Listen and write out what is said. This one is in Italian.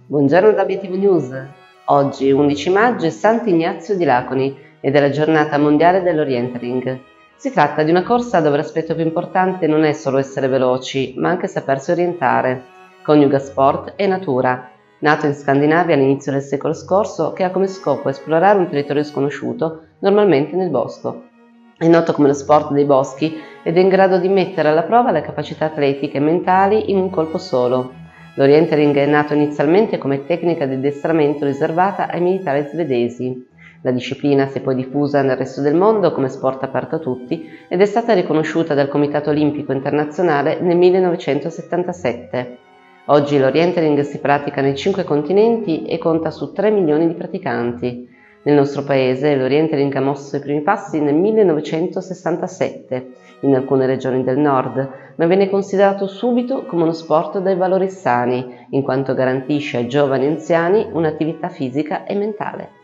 Buongiorno da Obiettivo News. Oggi, 11 maggio, è Sant'Ignazio di Laconi ed è la giornata mondiale dell'orientering. Si tratta di una corsa dove l'aspetto più importante non è solo essere veloci, ma anche sapersi orientare. Coniuga sport e natura. Nato in Scandinavia all'inizio del secolo scorso, che ha come scopo esplorare un territorio sconosciuto, normalmente nel bosco. È noto come lo sport dei boschi ed è in grado di mettere alla prova le capacità atletiche e mentali in un colpo solo. L'orientering è nato inizialmente come tecnica di addestramento riservata ai militari svedesi. La disciplina si è poi diffusa nel resto del mondo come sport aperto a tutti ed è stata riconosciuta dal Comitato Olimpico Internazionale nel 1977. Oggi l'orientering si pratica nei 5 continenti e conta su 3 milioni di praticanti. Nel nostro paese l'orientering ha mosso i primi passi nel 1967 in alcune regioni del nord, ma venne considerato subito come uno sport dai valori sani, in quanto garantisce ai giovani e anziani un'attività fisica e mentale.